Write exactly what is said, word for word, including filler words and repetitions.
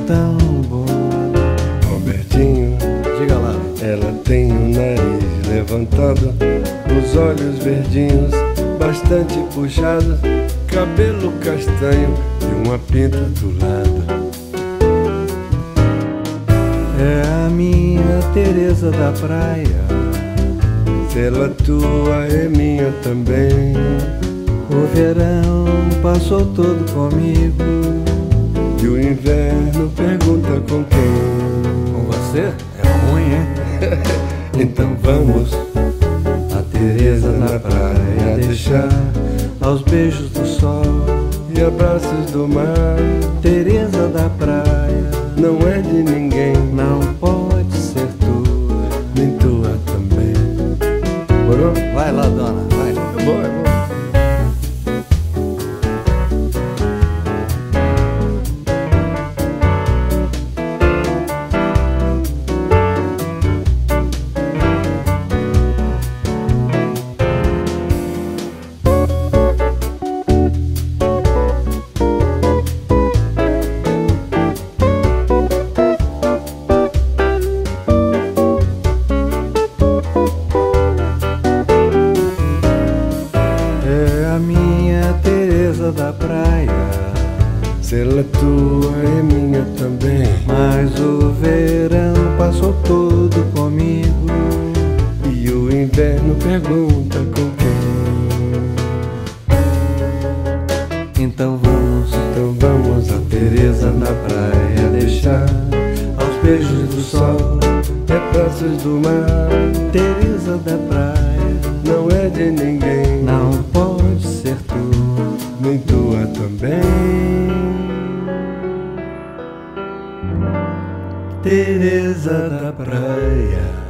tão bom. Robertinho, Diga lá. ela tem o nariz levantado, os olhos verdinhos, bastante puxados, cabelo castanho e uma pinta do lado. É a minha Teresa da praia. Se ela tua é minha também. O verão passou todo comigo. E o inverno pergunta com quem. Com você? É ruim, hein? Então vamos A Teresa na praia deixar aos beijos do sol. e abraços do mar. Teresa da praia, Não é de ninguém, não pode ser tua. nem tua também. Morou? Vai lá, dona, vai. É bom, é bom. É a minha Teresa da praia, Se ela tua é minha também. mas o verão passou todo comigo. E o inverno pergunta com quem. Então vamos, Então vamos a Teresa na praia deixar aos beijos do sol. Retratos do mar. Teresa da praia, Não é de ninguém, não pode ser tua. nem tua também. Teresa da praia.